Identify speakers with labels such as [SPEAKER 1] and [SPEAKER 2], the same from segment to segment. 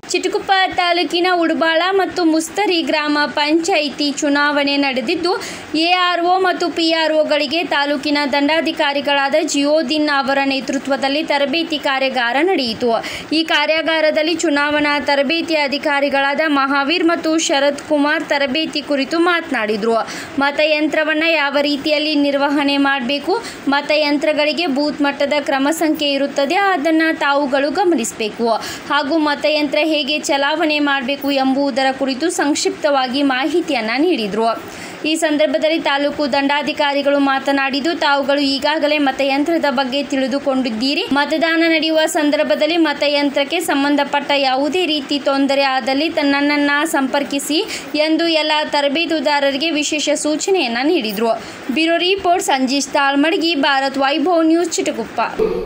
[SPEAKER 1] ಚಿಟಗುಪ್ಪ ತಾಲೂಕಿನ ಉಡಬಾಳ ಮತ್ತು ಮುಸ್ತರಿ ಗ್ರಾಮ ಪಂಚಾಯಿತಿ ಚುನಾವಣೆ ನಡೆದಿದ್ದು, ಎಆರ್ಒ ಮತ್ತು ಪಿಆರ್ಒಗಳಿಗೆ ತಾಲೂಕಿನ ದಂಡಾಧಿಕಾರಿಗಳಾದ ಜಿಯೋದಿನ್ ಅವರ ನೇತೃತ್ವದಲ್ಲಿ ತರಬೇತಿ ಕಾರ್ಯಾಗಾರ ನಡೆಯಿತು. ಈ ಕಾರ್ಯಾಗಾರದಲ್ಲಿ ಚುನಾವಣಾ ತರಬೇತಿ ಅಧಿಕಾರಿಗಳಾದ ಮಹಾವೀರ್ ಮತ್ತು ಶರತ್ ಕುಮಾರ್ ತರಬೇತಿ ಕುರಿತು ಮಾತನಾಡಿದರು. ಮತಯಂತ್ರವನ್ನು ಯಾವ ರೀತಿಯಲ್ಲಿ ನಿರ್ವಹಣೆ ಮಾಡಬೇಕು, ಮತಯಂತ್ರಗಳಿಗೆ ಬೂತ್ ಮಟ್ಟದ ಕ್ರಮ ಸಂಖ್ಯೆ ಇರುತ್ತದೆ, ಅದನ್ನು ತಾವುಗಳು ಗಮನಿಸಬೇಕು ಹಾಗೂ ಮತಯಂತ್ರ ಹೇಗೆ ಚಲಾವಣೆ ಮಾಡಬೇಕು ಎಂಬುದರ ಕುರಿತು ಸಂಕ್ಷಿಪ್ತವಾಗಿ ಮಾಹಿತಿಯನ್ನು ನೀಡಿದರು. ಈ ಸಂದರ್ಭದಲ್ಲಿ ತಾಲೂಕು ದಂಡಾಧಿಕಾರಿಗಳು ಮಾತನಾಡಿದ್ದು, ತಾವುಗಳು ಈಗಾಗಲೇ ಮತಯಂತ್ರದ ಬಗ್ಗೆ ತಿಳಿದುಕೊಂಡಿದ್ದೀರಿ. ಮತದಾನ ನಡೆಯುವ ಸಂದರ್ಭದಲ್ಲಿ ಮತಯಂತ್ರಕ್ಕೆ ಸಂಬಂಧಪಟ್ಟ ಯಾವುದೇ ರೀತಿ ತೊಂದರೆ ಆದಲ್ಲಿ ನನ್ನನ್ನು ಸಂಪರ್ಕಿಸಿ ಎಂದು ಎಲ್ಲ ತರಬೇತುದಾರರಿಗೆ ವಿಶೇಷ ಸೂಚನೆಯನ್ನು ನೀಡಿದರು. Bureau report Sanjeesh Talmadgi, Bharat Vaibhav news, Chitaguppa.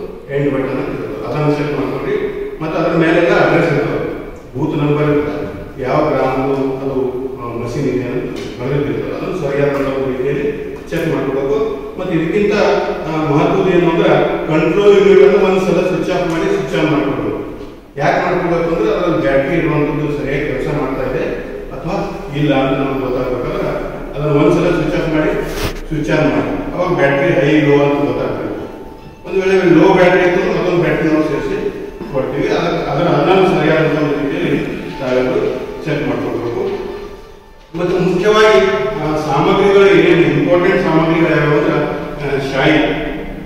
[SPEAKER 2] ಮತ್ತು ಅದರ ಮೇಲೆಲ್ಲ ಅಡ್ರೆಸ್ ಇರ್ತದೆ, ಬೂತ್ ನಂಬರ್ ಇರ್ತದೆ, ಯಾವ ಗ್ರಾಮದ್ದು ಅದು ಮಷೀನ್ ಇದೆ ಅಂತ ಬರೆದಿರ್ತದೆ, ಅದನ್ನು ಸರಿಯಾದ ರೀತಿಯಲ್ಲಿ ಚೆಕ್ ಮಾಡ್ಕೋಬೇಕು. ಮತ್ತು ಇದಕ್ಕಿಂತ ಮಹತ್ವದ ಏನು ಅಂದ್ರೆ ಕಂಟ್ರೋಲ್ ಯೂನಿಟ್ ಅನ್ನು ಒಂದು ಸಲ ಸ್ವಿಚ್ ಆಫ್ ಮಾಡಿ ಸ್ವಿಚ್ ಆನ್ ಮಾಡ್ಕೋಬೇಕು. ಯಾಕೆ ಮಾಡ್ಕೋಬೇಕು ಅಂದ್ರೆ ಅದರಲ್ಲಿ ಬ್ಯಾಟ್ರಿ ಇರುವಂಥದ್ದು ಸರಿಯಾಗಿ ಕೆಲಸ ಮಾಡ್ತಾ ಇದೆ ಅಥವಾ ಇಲ್ಲ ಅಂತ ನಮ್ಗೆ ಗೊತ್ತಾಗಬೇಕಾದ್ರೆ ಅದನ್ನು ಒಂದ್ಸಲ ಸ್ವಿಚ್ ಆಫ್ ಮಾಡಿ ಸ್ವಿಚ್ ಆನ್ ಮಾಡಿ, ಅವಾಗ ಬ್ಯಾಟ್ರಿ ಹೈ ಲೋ ಅಂತ ಗೊತ್ತಾಗ್ತದೆ. ಒಂದು ವೇಳೆ ಲೋ ಬ್ಯಾಟ್ರಿ ಇತ್ತು ಮತ್ತೊಂದು ಬ್ಯಾಟ್ರಿ ನಾವು ಸೇರಿಸಿ ಕೊಡ್ತೀವಿ, ಅದನ್ನು ಸರಿಯಾದ ರೀತಿಯಲ್ಲಿ ತಾವೆಲ್ಲರೂ ಚೆಕ್ ಮಾಡ್ಕೊಳ್ಬೇಕು. ಮತ್ತು ಮುಖ್ಯವಾಗಿ ಸಾಮಗ್ರಿಗಳು ಏನೇನು ಇಂಪಾರ್ಟೆಂಟ್ ಸಾಮಗ್ರಿಗಳು ಯಾವ್ಯಾವ ಅಂದ್ರೆ ಶಾಯಿ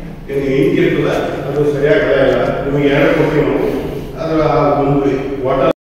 [SPEAKER 2] ಇಂಕ್ ಇರ್ತದ ಅದು ಸರಿಯಾಗಿ ನಿಮಗೆ ಎರಡು ಕೊಡ್ತೀವಿ ನಾವು, ಅದರ ಒಂದು ವಾಟರ್